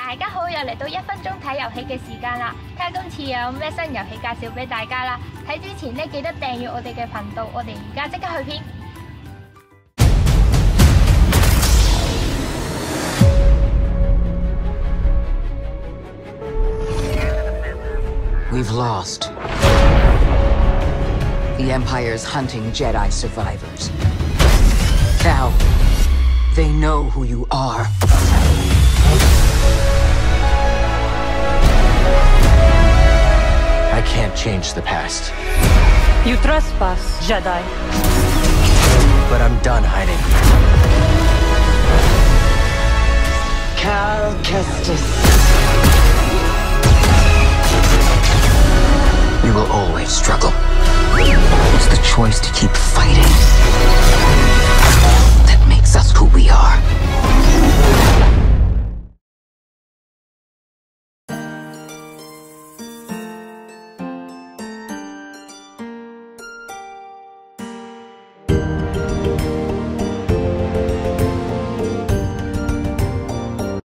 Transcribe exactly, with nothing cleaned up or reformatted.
大家好，又嚟到一分鐘睇遊戲嘅時間啦！睇下今次有咩新遊戲介紹俾大家啦！睇之前咧記得訂閱我哋嘅頻道，我哋而家即刻去片。 We've lost. The Empire's hunting Jedi survivors. Now, they know who you are. I can't change the past. You trespass, Jedi. But I'm done hiding. Cal Kestis. We will always struggle. It's the choice to keep fighting